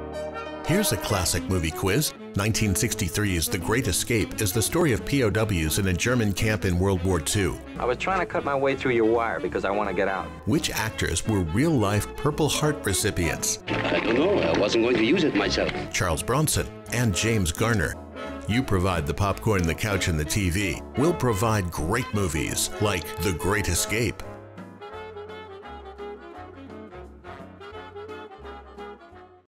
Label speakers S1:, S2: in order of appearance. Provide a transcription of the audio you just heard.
S1: Here's a classic movie quiz. 1963's The Great Escape is the story of POWs in a German camp in World War II.
S2: I was trying to cut my way through your wire because I want to get out.
S1: Which actors were real-life Purple Heart recipients?
S3: I don't know. I wasn't going to use it myself.
S1: Charles Bronson and James Garner. You provide the popcorn, the couch, and the TV. We'll provide great movies like The Great Escape.